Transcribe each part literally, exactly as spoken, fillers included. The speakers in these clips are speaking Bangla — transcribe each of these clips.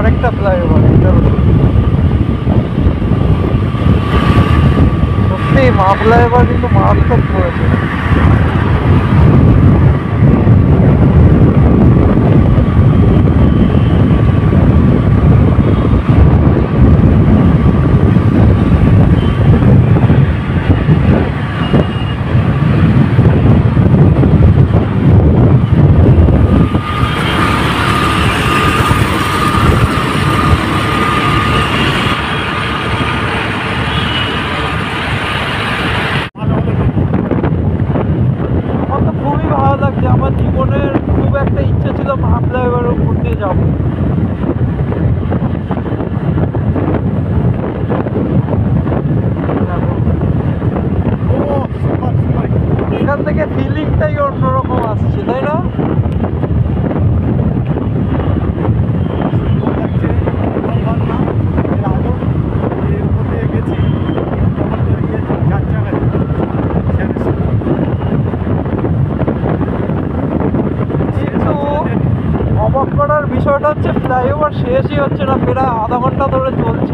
আরেকটা ফ্লাইওভার, সত্যি মা ফ্লাইওভার কিন্তু মারাত্মক করেছে। আমার জীবনের খুব একটা ইচ্ছা ছিল মা ফ্লাইওভারের উপর দিয়ে যাবো। এখান থেকে ফিলিংটাই অন্যরকম আসছে, তাই না? অবাক করার বিষয়টা হচ্ছে ফ্লাইওভার শেষই হচ্ছে না, প্রায় আধা ঘন্টা ধরে চলছে।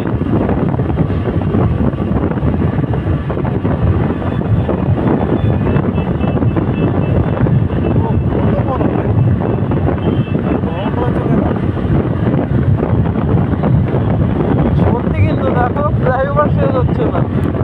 সত্যি কিন্তু দেখো ফ্লাইওভার শেষ হচ্ছে না।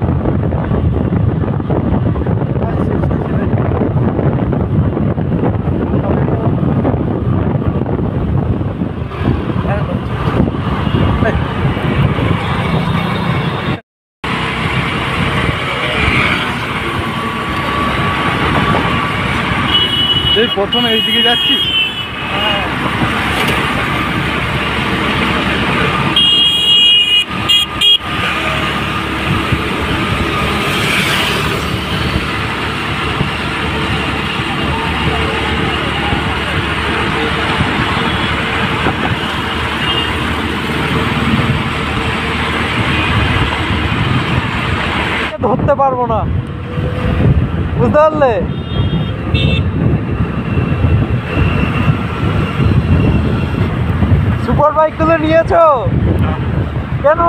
এই প্রথমে এইদিকে যাচ্ছি, ধরতে পারবো না, বুঝতে পারলে? সুপার বাইক গুলো নিয়েছো কেন?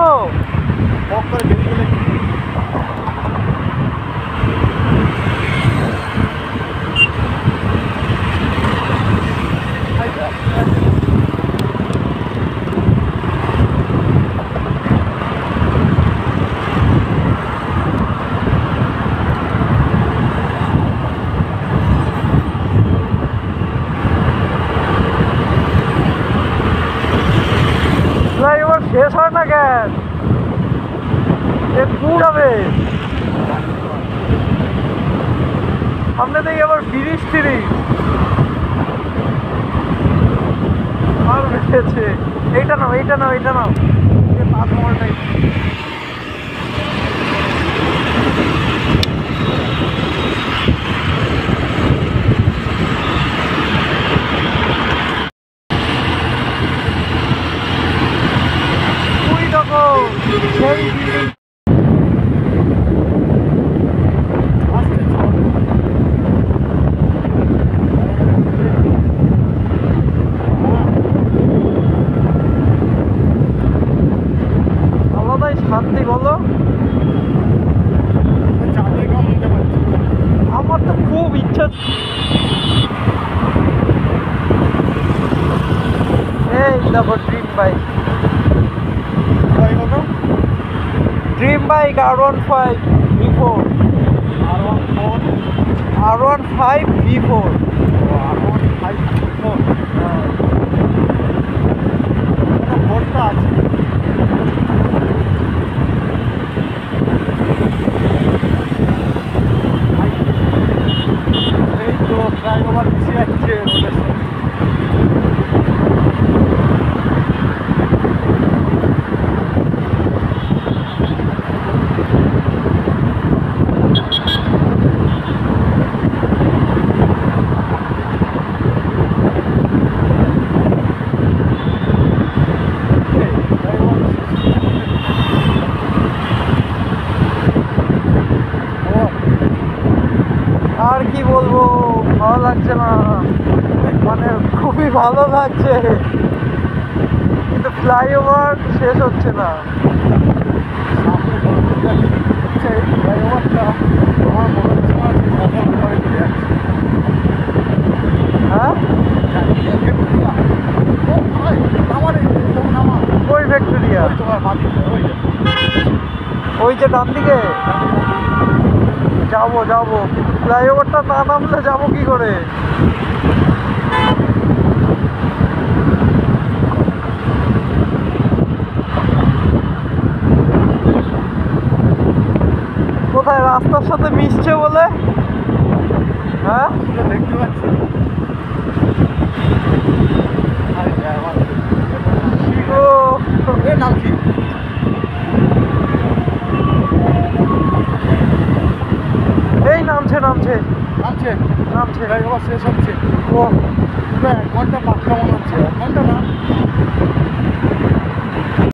শেষ হয় না কেন? একটু হবে সামনে থেকে আবার বিরিশ তিরিশ আর বেঁচেছে। এইটা নাও, এইটা নাও, এইটা নাও, তাজমহলটাই। সেই আলাদাই শান্তি বলো। আমার তো খুব ইচ্ছা, এই দেখো dream bike, dream bike R one five V four, R one four, R one five V four, R one five V four. ফোরটা আছে। এই তো ফ্লাইওভার পিছিয়ে যাচ্ছে রোডের সাথে। আর কি বলবো, ভালো লাগছে না, মানে খুবই ভালো লাগছে কিন্তু ফ্লাইওভার শেষ হচ্ছে না। সামনে যতদূর যাচ্ছি, সেই ফ্লাইওভারটা আমার মনে হচ্ছে না যে কখন করে চলে যাচ্ছে। হ্যাঁ, ও ভাই, নামা রে, তোর নামা। ওই ভিক্টোরিয়া, ওই তোমার বাদিকে, ওই যে। ওই যে ডান দিকে যাবো যাবো, কিন্তু ফ্লাইওভারটা না নামলে যাবো কি করে? কোথায় রাস্তার সাথে মিশছে বলে? হ্যাঁ, সেটা দেখতে পাচ্ছি। আরে হ্যাঁ, আমার ও এর নাম কি? এই নামছে নামছে নামছে নামছে ফ্লাইওভার শেষ হচ্ছে। ও পুরো এক ঘন্টা পাক্কা মনে হচ্ছে, এক ঘন্টা না